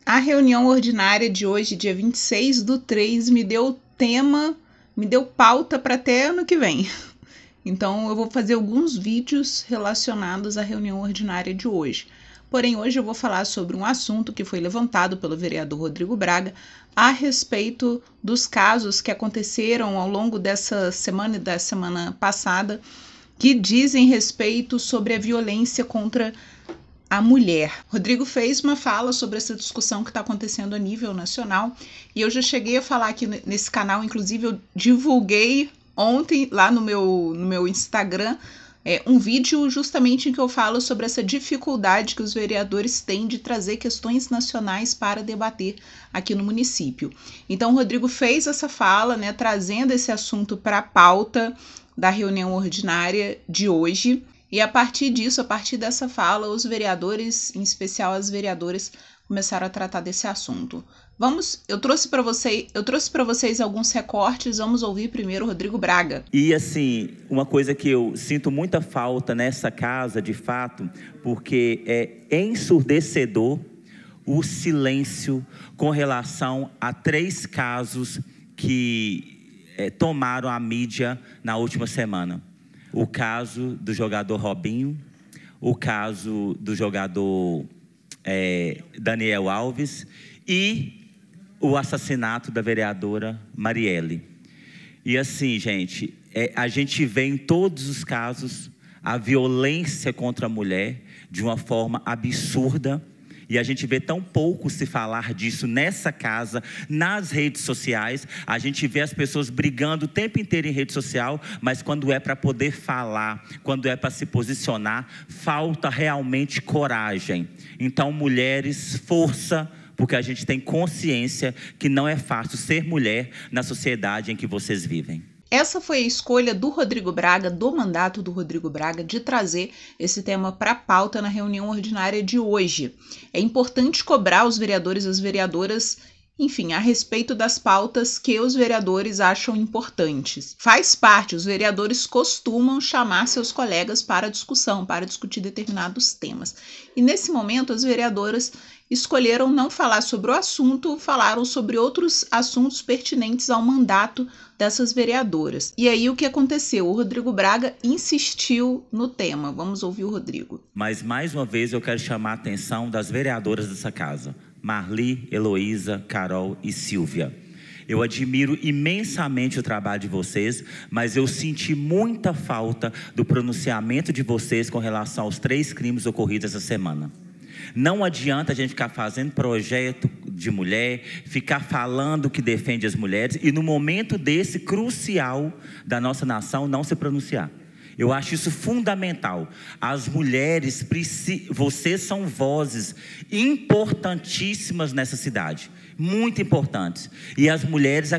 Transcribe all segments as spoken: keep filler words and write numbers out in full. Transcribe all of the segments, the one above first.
A reunião ordinária de hoje, dia vinte e seis do três, me deu tema, me deu pauta para até ano que vem. Então eu vou fazer alguns vídeos relacionados à reunião ordinária de hoje. Porém, hoje eu vou falar sobre um assunto que foi levantado pelo vereador Rodrigo Braga a respeito dos casos que aconteceram ao longo dessa semana e da semana passada, que dizem respeito sobre a violência contra a mulher. Rodrigo fez uma fala sobre essa discussão que está acontecendo a nível nacional e eu já cheguei a falar aqui nesse canal, inclusive eu divulguei ontem lá no meu, no meu Instagram é, um vídeo justamente em que eu falo sobre essa dificuldade que os vereadores têm de trazer questões nacionais para debater aqui no município. Então o Rodrigo fez essa fala, né, trazendo esse assunto para a pauta da reunião ordinária de hoje. E a partir disso, a partir dessa fala, os vereadores, em especial as vereadoras, começaram a tratar desse assunto. Vamos, eu trouxe para vocês, eu trouxe para vocês alguns recortes, vamos ouvir primeiro o Rodrigo Braga. E assim, uma coisa que eu sinto muita falta nessa casa, de fato, porque é ensurdecedor o silêncio com relação a três casos que é, tomaram a mídia na última semana. O caso do jogador Robinho, o caso do jogador é, Daniel Alves e o assassinato da vereadora Marielle. E assim, gente, é, a gente vê em todos os casos a violência contra a mulher de uma forma absurda. E a gente vê tão pouco se falar disso nessa casa, nas redes sociais. A gente vê as pessoas brigando o tempo inteiro em rede social, mas quando é para poder falar, quando é para se posicionar, falta realmente coragem. Então, mulheres, força, porque a gente tem consciência que não é fácil ser mulher na sociedade em que vocês vivem. Essa foi a escolha do Rodrigo Braga, do mandato do Rodrigo Braga, de trazer esse tema para a pauta na reunião ordinária de hoje. É importante cobrar os vereadores e as vereadoras, enfim, a respeito das pautas que os vereadores acham importantes. Faz parte, os vereadores costumam chamar seus colegas para discussão, para discutir determinados temas. E nesse momento, as vereadoras escolheram não falar sobre o assunto, falaram sobre outros assuntos pertinentes ao mandato dessas vereadoras. E aí o que aconteceu? O Rodrigo Braga insistiu no tema. Vamos ouvir o Rodrigo. Mas mais uma vez eu quero chamar a atenção das vereadoras dessa casa. Marli, Heloísa, Carol e Silvia. Eu admiro imensamente o trabalho de vocês, mas eu senti muita falta do pronunciamento de vocês com relação aos três crimes ocorridos essa semana. Não adianta a gente ficar fazendo projeto de mulher, ficar falando que defende as mulheres e no momento desse crucial da nossa nação não se pronunciar. Eu acho isso fundamental. As mulheres, vocês são vozes importantíssimas nessa cidade, muito importantes. E as mulheres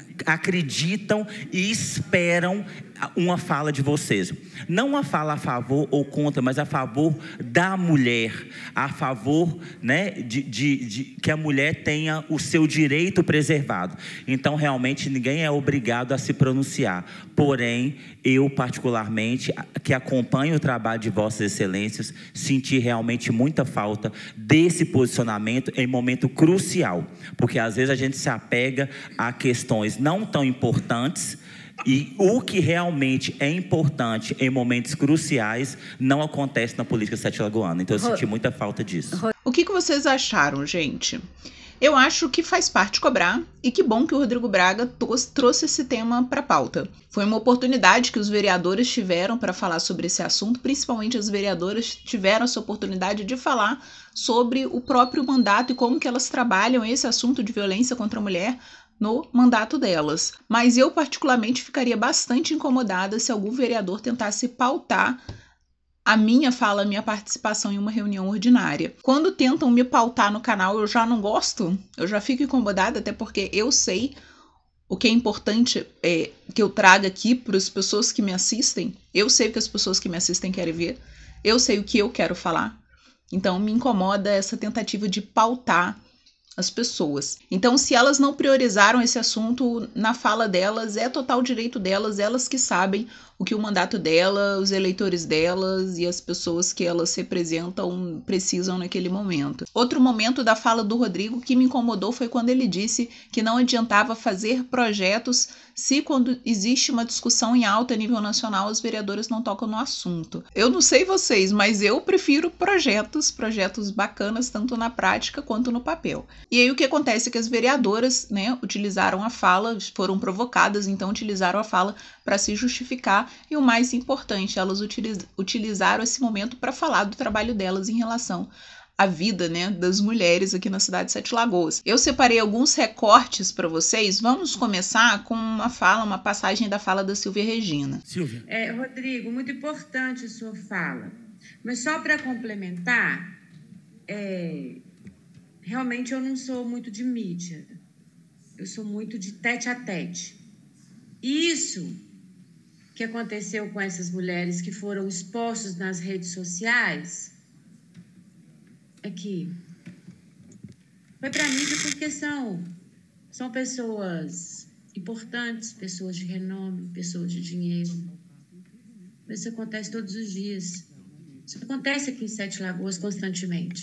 acreditam e esperam uma fala de vocês. Não uma fala a favor ou contra, mas a favor da mulher. A favor, né, de, de, de que a mulher tenha o seu direito preservado. Então, realmente, ninguém é obrigado a se pronunciar. Porém, eu, particularmente, que acompanho o trabalho de Vossas Excelências, senti realmente muita falta desse posicionamento em momento crucial. Porque, às vezes, a gente se apega a questões não tão importantes e o que realmente é importante em momentos cruciais não acontece na política sete-lagoana. Então eu senti muita falta disso. O que, que vocês acharam, gente? Eu acho que faz parte cobrar e que bom que o Rodrigo Braga trouxe esse tema para a pauta. Foi uma oportunidade que os vereadores tiveram para falar sobre esse assunto, principalmente as vereadoras tiveram essa oportunidade de falar sobre o próprio mandato e como que elas trabalham esse assunto de violência contra a mulher no mandato delas. Mas eu particularmente ficaria bastante incomodada se algum vereador tentasse pautar a minha fala, a minha participação em uma reunião ordinária. Quando tentam me pautar no canal, eu já não gosto, eu já fico incomodada, até porque eu sei o que é importante é, que eu traga aqui para as pessoas que me assistem. Eu sei o que as pessoas que me assistem querem ver, eu sei o que eu quero falar. Então me incomoda essa tentativa de pautar as pessoas. Então, se elas não priorizaram esse assunto na fala delas, é total direito delas, elas que sabem o que o mandato dela, os eleitores delas e as pessoas que elas representam precisam naquele momento. Outro momento da fala do Rodrigo que me incomodou foi quando ele disse que não adiantava fazer projetos se quando existe uma discussão em alta nível nacional os vereadores não tocam no assunto. Eu não sei vocês, mas eu prefiro projetos, projetos bacanas tanto na prática quanto no papel. E aí o que acontece é que as vereadoras, né, utilizaram a fala, foram provocadas, então utilizaram a fala para se justificar e o mais importante, elas utiliz- utilizaram esse momento para falar do trabalho delas em relação a vida, né, das mulheres aqui na cidade de Sete Lagoas. Eu separei alguns recortes para vocês. Vamos começar com uma fala, uma passagem da fala da Silvia Regina. Silvia. É, Rodrigo, muito importante a sua fala. Mas só para complementar, é, realmente eu não sou muito de mídia. Eu sou muito de tete a tete. Isso que aconteceu com essas mulheres que foram expostas nas redes sociais é que foi para a mídia porque são, são pessoas importantes, pessoas de renome, pessoas de dinheiro. Isso acontece todos os dias. Isso acontece aqui em Sete Lagoas constantemente.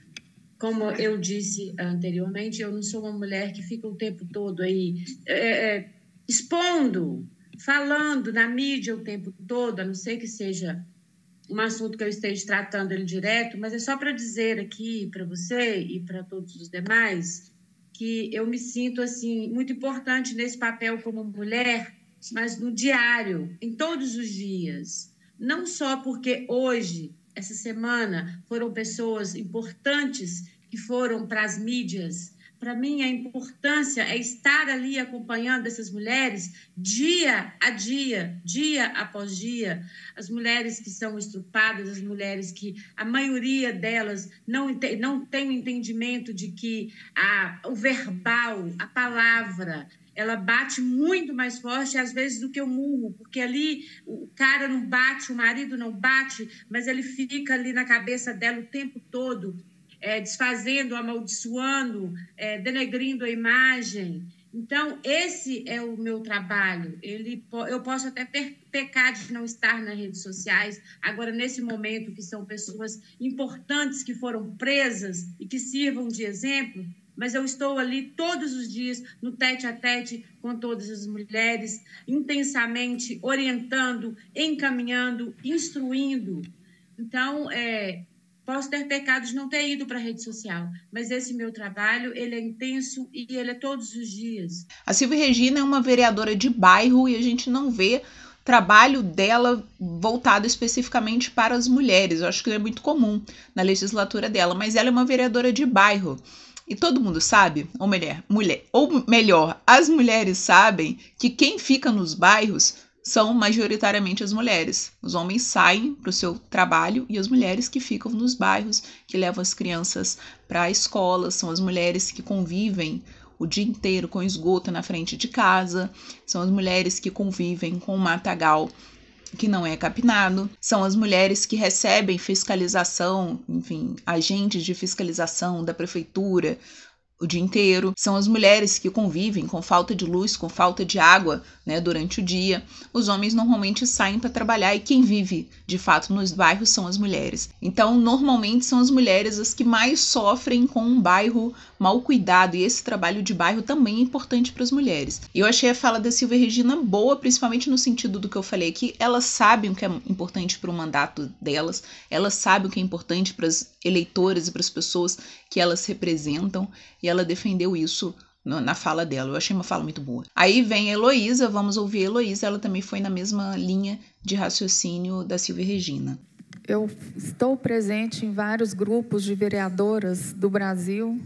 Como eu disse anteriormente, eu não sou uma mulher que fica o tempo todo aí é, é, expondo, falando na mídia o tempo todo, a não ser que seja um assunto que eu esteja tratando ele direto, mas é só para dizer aqui para você e para todos os demais que eu me sinto assim muito importante nesse papel como mulher, mas no diário, em todos os dias. Não só porque hoje, essa semana, foram pessoas importantes que foram para as mídias. Para mim, a importância é estar ali acompanhando essas mulheres dia a dia, dia após dia. As mulheres que são estrupadas, as mulheres que a maioria delas não, não tem o entendimento de que a, o verbal, a palavra, ela bate muito mais forte, às vezes, do que o murro, porque ali o cara não bate, o marido não bate, mas ele fica ali na cabeça dela o tempo todo, É, desfazendo, amaldiçoando, é, denegrindo a imagem. Então, esse é o meu trabalho. Ele, eu posso até pecar de não estar nas redes sociais, agora, nesse momento, que são pessoas importantes que foram presas e que sirvam de exemplo, mas eu estou ali todos os dias, no tete a tete com todas as mulheres, intensamente orientando, encaminhando, instruindo. Então, é... posso ter pecado de não ter ido para a rede social, mas esse meu trabalho, ele é intenso e ele é todos os dias. A Silvia Regina é uma vereadora de bairro e a gente não vê trabalho dela voltado especificamente para as mulheres. Eu acho que é muito comum na legislatura dela, mas ela é uma vereadora de bairro. E todo mundo sabe, ou melhor, mulher, ou melhor, as mulheres sabem que quem fica nos bairros são majoritariamente as mulheres. Os homens saem para o seu trabalho e as mulheres que ficam nos bairros, que levam as crianças para a escola, são as mulheres que convivem o dia inteiro com esgoto na frente de casa, são as mulheres que convivem com o matagal que não é capinado, são as mulheres que recebem fiscalização, enfim, agentes de fiscalização da prefeitura o dia inteiro, são as mulheres que convivem com falta de luz, com falta de água, né, durante o dia. Os homens normalmente saem para trabalhar e quem vive, de fato, nos bairros são as mulheres. Então, normalmente são as mulheres as que mais sofrem com um bairro mal cuidado e esse trabalho de bairro também é importante para as mulheres. E eu achei a fala da Silvia Regina boa, principalmente no sentido do que eu falei aqui. Elas sabem o que é importante para o mandato delas, elas sabem o que é importante para as eleitoras e para as pessoas que elas representam e ela defendeu isso no, na fala dela. Eu achei uma fala muito boa. Aí vem a Heloísa, vamos ouvir a Heloísa, ela também foi na mesma linha de raciocínio da Silvia Regina. Eu estou presente em vários grupos de vereadoras do Brasil,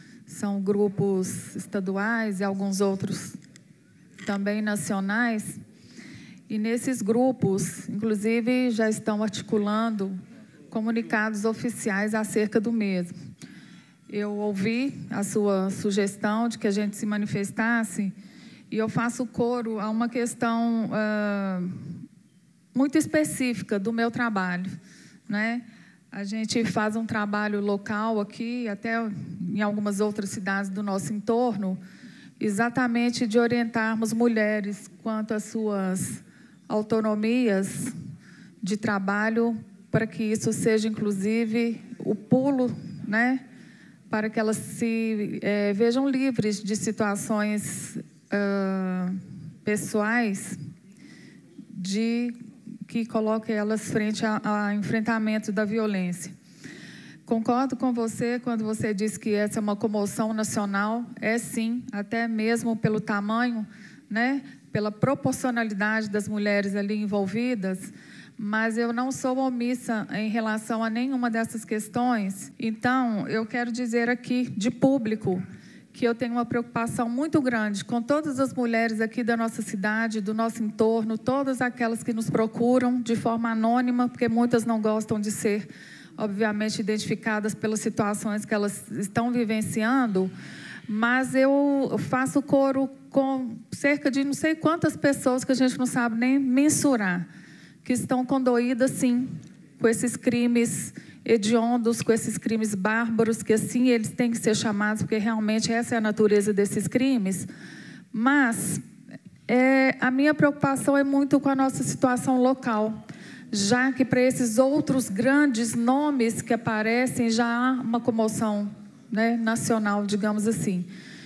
são grupos estaduais e alguns outros também nacionais, e nesses grupos, inclusive, já estão articulando comunicados oficiais acerca do mesmo. Eu ouvi a sua sugestão de que a gente se manifestasse e eu faço coro a uma questão uh, muito específica do meu trabalho, né? A gente faz um trabalho local aqui, até em algumas outras cidades do nosso entorno, exatamente de orientarmos mulheres quanto às suas autonomias de trabalho, para que isso seja, inclusive, o pulo, né, para que elas se é, vejam livres de situações uh, pessoais de, que coloquem elas frente ao enfrentamento da violência. Concordo com você quando você diz que essa é uma comoção nacional. É sim, até mesmo pelo tamanho, né, pela proporcionalidade das mulheres ali envolvidas, mas eu não sou omissa em relação a nenhuma dessas questões. Então, eu quero dizer aqui, de público, que eu tenho uma preocupação muito grande com todas as mulheres aqui da nossa cidade, do nosso entorno, todas aquelas que nos procuram de forma anônima, porque muitas não gostam de ser, obviamente, identificadas pelas situações que elas estão vivenciando, mas eu faço coro com cerca de não sei quantas pessoas que a gente não sabe nem mensurar, que estão condoídas, sim, com esses crimes hediondos, com esses crimes bárbaros, que assim eles têm que ser chamados, porque realmente essa é a natureza desses crimes. Mas é, a minha preocupação é muito com a nossa situação local, já que para esses outros grandes nomes que aparecem já há uma comoção, né, nacional, digamos assim.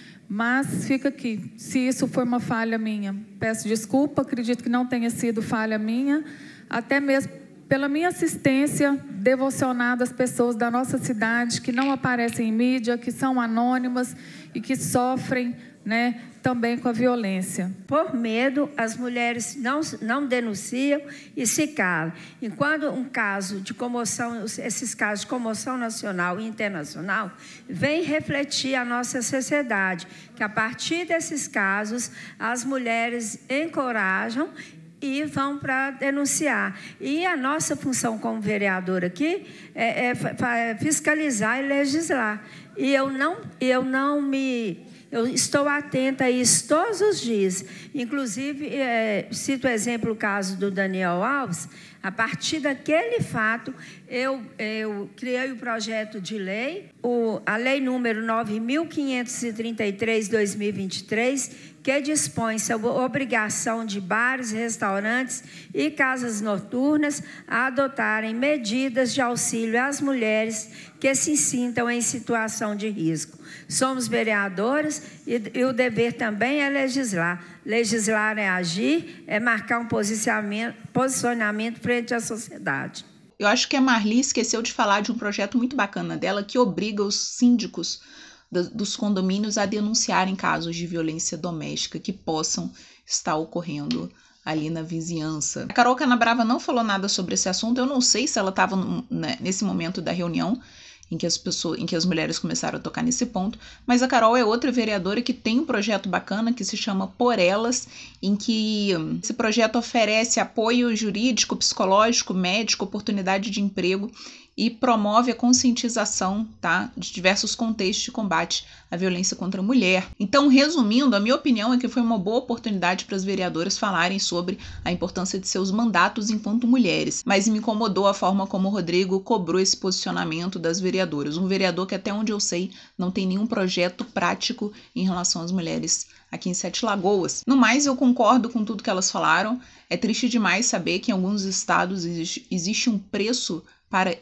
Mas fica aqui, se isso foi uma falha minha, peço desculpa, acredito que não tenha sido falha minha, até mesmo pela minha assistência devocionada às pessoas da nossa cidade que não aparecem em mídia, que são anônimas e que sofrem, né, também com a violência. Por medo, as mulheres não, não denunciam e se calam. Enquanto um caso de comoção, esses casos de comoção nacional e internacional, vem refletir a nossa sociedade, que a partir desses casos, as mulheres encorajam e vão para denunciar. E a nossa função como vereadora aqui é, é fiscalizar e legislar. E eu não, eu não me... Eu estou atenta a isso todos os dias. Inclusive, é, cito o exemplo, o caso do Daniel Alves. A partir daquele fato, eu, eu criei o projeto de lei, o, a lei número nove mil quinhentos e trinta e três, dois mil e vinte e três, que dispõe sobre a obrigação de bares, restaurantes e casas noturnas a adotarem medidas de auxílio às mulheres que se sintam em situação de risco. Somos vereadoras e, e o dever também é legislar. Legislar é agir, é marcar um posicionamento, posicionamento frente à sociedade. Eu acho que a Marli esqueceu de falar de um projeto muito bacana dela que obriga os síndicos dos condomínios a denunciarem casos de violência doméstica que possam estar ocorrendo ali na vizinhança. A Carol Canabrava não falou nada sobre esse assunto. Eu não sei se ela estava né, nesse momento da reunião em que as pessoas, em que as mulheres começaram a tocar nesse ponto, mas a Carol é outra vereadora que tem um projeto bacana que se chama Por Elas, em que esse projeto oferece apoio jurídico, psicológico, médico, oportunidade de emprego e promove a conscientização, tá, de diversos contextos de combate à violência contra a mulher. Então, resumindo, a minha opinião é que foi uma boa oportunidade para as vereadoras falarem sobre a importância de seus mandatos enquanto mulheres, mas me incomodou a forma como o Rodrigo cobrou esse posicionamento das vereadoras. Um vereador que, até onde eu sei, não tem nenhum projeto prático em relação às mulheres aqui em Sete Lagoas. No mais, eu concordo com tudo que elas falaram. É triste demais saber que em alguns estados existe, existe um preço para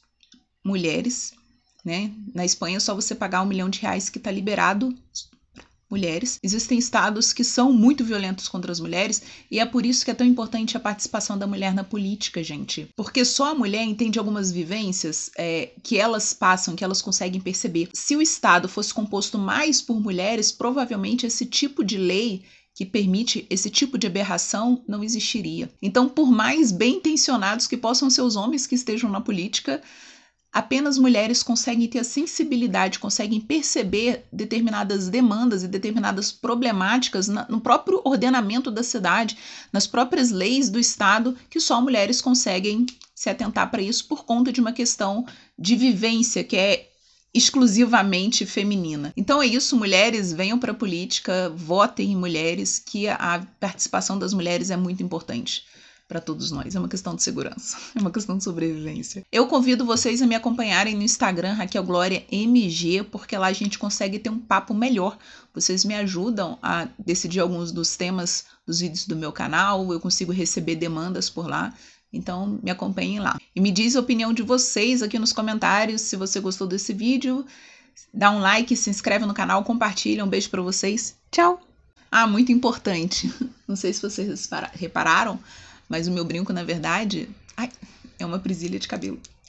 ex-mulheres, né? Na Espanha é só você pagar um milhão de reais que está liberado mulheres. Existem estados que são muito violentos contra as mulheres e é por isso que é tão importante a participação da mulher na política, gente. Porque só a mulher entende algumas vivências é, que elas passam, que elas conseguem perceber. Se o estado fosse composto mais por mulheres, provavelmente esse tipo de lei que permite esse tipo de aberração não existiria. Então, por mais bem intencionados que possam ser os homens que estejam na política, apenas mulheres conseguem ter a sensibilidade, conseguem perceber determinadas demandas e determinadas problemáticas no próprio ordenamento da cidade, nas próprias leis do estado, que só mulheres conseguem se atentar para isso por conta de uma questão de vivência que é exclusivamente feminina. Então é isso, mulheres, venham para a política, votem em mulheres, que a participação das mulheres é muito importante para todos nós. É uma questão de segurança, é uma questão de sobrevivência. Eu convido vocês a me acompanharem no Instagram, Raquel Glória M G, porque lá a gente consegue ter um papo melhor. Vocês me ajudam a decidir alguns dos temas dos vídeos do meu canal, eu consigo receber demandas por lá. Então, me acompanhem lá. E me diz a opinião de vocês aqui nos comentários, se você gostou desse vídeo. Dá um like, se inscreve no canal, compartilha. Um beijo para vocês. Tchau! Ah, muito importante. Não sei se vocês repararam, mas o meu brinco, na verdade, ai, é uma presilha de cabelo.